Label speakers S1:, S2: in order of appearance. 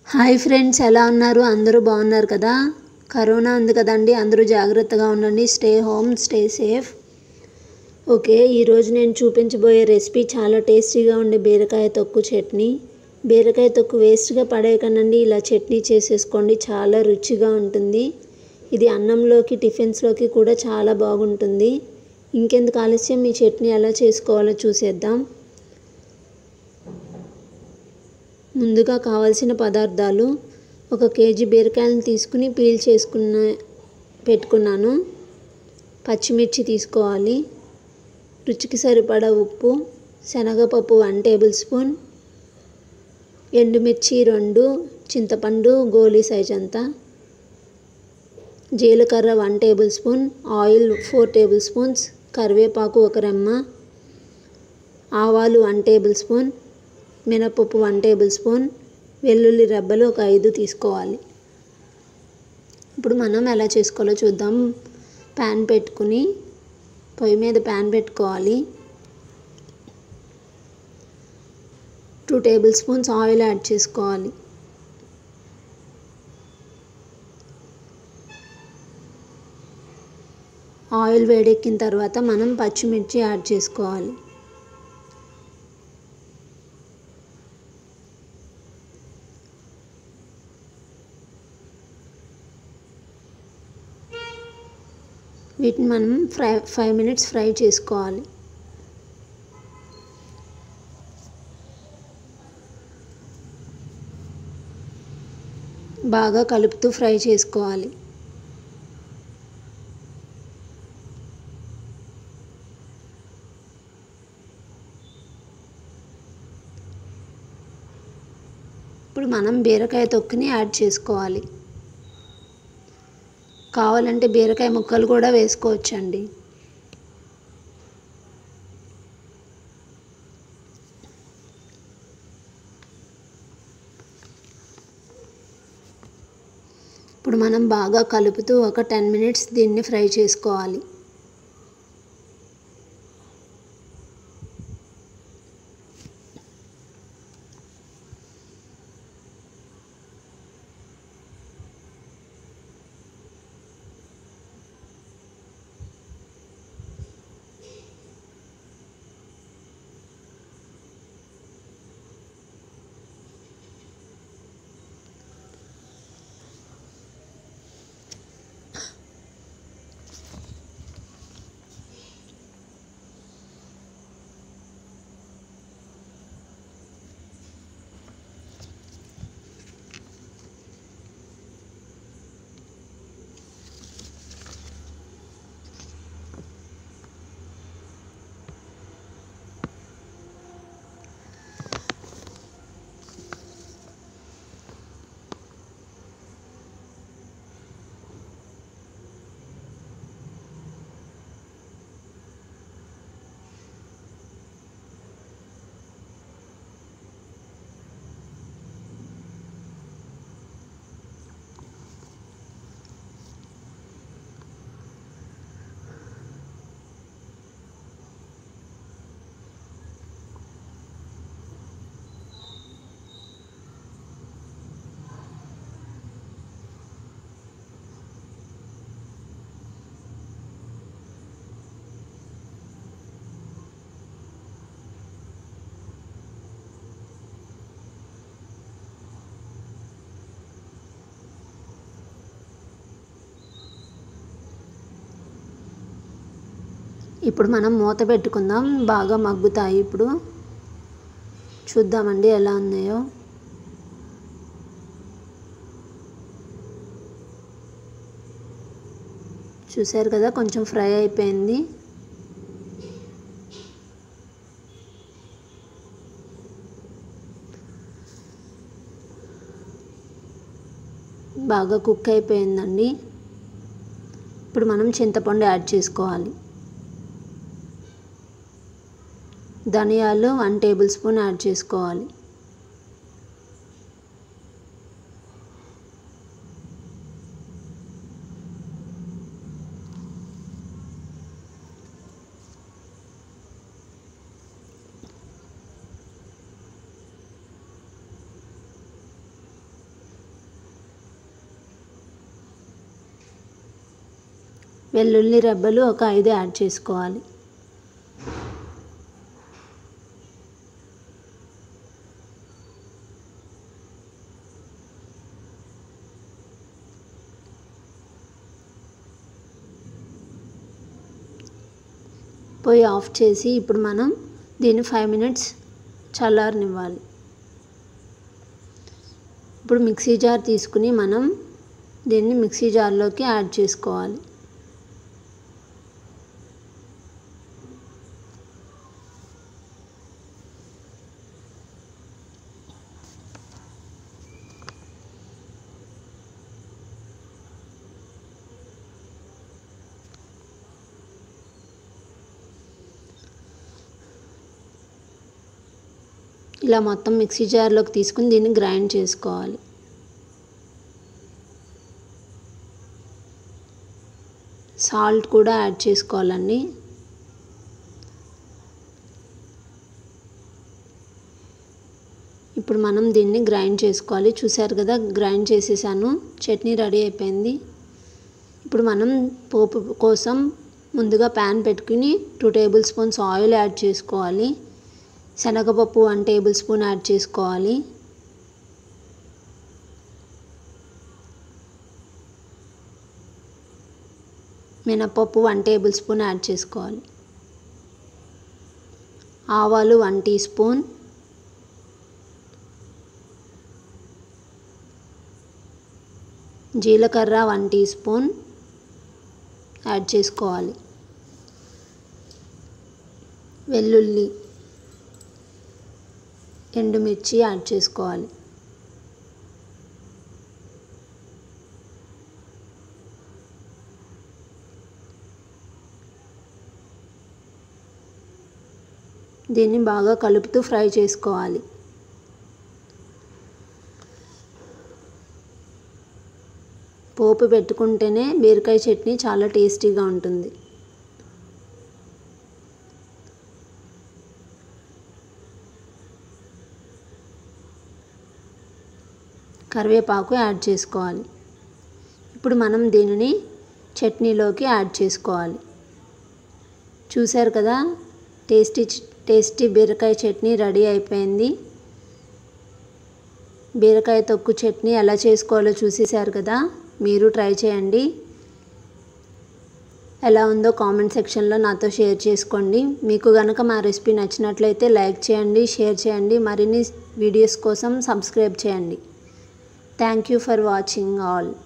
S1: Hi friends, ఎలా ఉన్నారు? అందరూ బాగున్నారు కదా? కరోనా ఉంది కదండి, అందరూ జాగ్రత్తగా ఉండండి. Stay home, stay safe. Okay, ఈరోజు నేను చూపించబోయే రెసిపీ చాలా టేస్టీగా ఉండే బీరకాయ తొక్కు చట్నీ. బీరకాయ తొక్కు వేస్ట్గా పడేయకండి, ఇలా చట్నీ చేసేసుకోండి, చాలా రుచిగా ఉంటుంది. ఇది అన్నంలోకి, టిఫిన్స్లోకి కూడా చాలా బాగుంటుంది. ఇంకెందుకు ఆలస్యం, ఈ చట్నీ ఎలా చేసుకోవాలో చూసేద్దాం. ముందుగా కావాల్సిన పదార్థాలు: 1 కేజీ బీరకాయలను తీసుకుని పీల్ పెట్టుకున్నాను. పచ్చిమిర్చి తీసుకోవాలి, రుచికి సరిపడా ఉప్పు, శనగపప్పు 1 టేబుల్ స్పూన్, ఎండుమిర్చి 2, చింతపండు గోలీ సైజ్ అంతా, జీలకర్ర 1 tablespoon, oil 4 tablespoons, కరివేపాకు 1 రెమ్మ, ఆవాలు 1 టేబుల్ స్పూన్, మినపప్పు 1 టేబుల్ స్పూన్, వెల్లుల్లి రెబ్బలు ఒక 5 తీసుకోవాలి. ఇప్పుడు మనం ఎలా చేసుకోవాలో చూద్దాం. ప్యాన్ పెట్టుకుని పొయ్యి మీద ప్యాన్ పెట్టుకోవాలి. 2 టేబుల్ స్పూన్స్ ఆయిల్ యాడ్ చేసుకోవాలి. ఆయిల్ వేడెక్కిన తర్వాత మనం పచ్చిమిర్చి యాడ్ చేసుకోవాలి. వీటిని మనం 5 మినిట్స్ ఫ్రై చేసుకోవాలి. బాగా కలుపుతూ ఫ్రై చేసుకోవాలి. ఇప్పుడు మనం బీరకాయ తొక్కుని యాడ్ చేసుకోవాలి. కావాలంటే బీరకాయ ముక్కలు కూడా వేసుకోవచ్చండి. ఇప్పుడు మనం బాగా కలుపుతూ ఒక 10 మినిట్స్ దీన్ని ఫ్రై చేసుకోవాలి. ఇప్పుడు మనం మూత పెట్టుకుందాం, బాగా మగ్గుతాయి. ఇప్పుడు చూద్దామండి ఎలా ఉన్నాయో. చూసారు కదా, కొంచెం ఫ్రై అయిపోయింది. బాగా కుక్ అయిపోయిందండి. ఇప్పుడు మనం చింతపండు యాడ్ చేసుకోవాలి. ధనియాలు 1 టేబుల్ స్పూన్ యాడ్ చేసుకోవాలి. వెల్లుల్లి రెబ్బలు ఒక 5 యాడ్ చేసుకోవాలి. పొయ్యి ఆఫ్ చేసి ఇప్పుడు మనం దీన్ని 5 మినిట్స్ చల్లారనివ్వాలి. ఇప్పుడు మిక్సీ జార్ తీసుకుని మనం దీన్ని మిక్సీ జార్లోకి యాడ్ చేసుకోవాలి. ఇలా మొత్తం మిక్సీ జార్లోకి తీసుకుని దీన్ని గ్రైండ్ చేసుకోవాలి. సాల్ట్ కూడా యాడ్ చేసుకోవాలండి. ఇప్పుడు మనం దీన్ని గ్రైండ్ చేసుకోవాలి. చూసారు కదా, గ్రైండ్ చేసేసాను. చట్నీ రెడీ అయిపోయింది. ఇప్పుడు మనం పోపు కోసం ముందుగా ప్యాన్ పెట్టుకుని 2 టేబుల్ స్పూన్స్ ఆయిల్ యాడ్ చేసుకోవాలి. శనగపప్పు 1 టేబుల్ స్పూన్ యాడ్ చేసుకోవాలి. మినపప్పు 1 టేబుల్ స్పూన్ యాడ్ చేసుకోవాలి. ఆవాలు 1 టీ స్పూన్, జీలకర్ర 1 టీ స్పూన్ యాడ్ చేసుకోవాలి. వెల్లుల్లి, ఎండుమిర్చి యాడ్ చేసుకోవాలి. దీన్ని బాగా కలుపుతూ ఫ్రై చేసుకోవాలి. పోపు పెట్టుకుంటేనే బీరకాయ చట్నీ చాలా టేస్టీగా ఉంటుంది. కరివేపాకు యాడ్ చేసుకోవాలి. ఇప్పుడు మనం దీనిని చట్నీలోకి యాడ్ చేసుకోవాలి. చూశారు కదా, టేస్టీ బీరకాయ చట్నీ రెడీ అయిపోయింది. బీరకాయ తొక్కు చట్నీ ఎలా చేసుకోవాలో చూసేశారు కదా, మీరు ట్రై చేయండి. ఎలా ఉందో కామెంట్ సెక్షన్లో నాతో షేర్ చేసుకోండి. మీకు కనుక మా రెసిపీ నచ్చినట్లయితే లైక్ చేయండి, షేర్ చేయండి. మరిన్ని వీడియోస్ కోసం సబ్స్క్రైబ్ చేయండి. Thank you for watching all.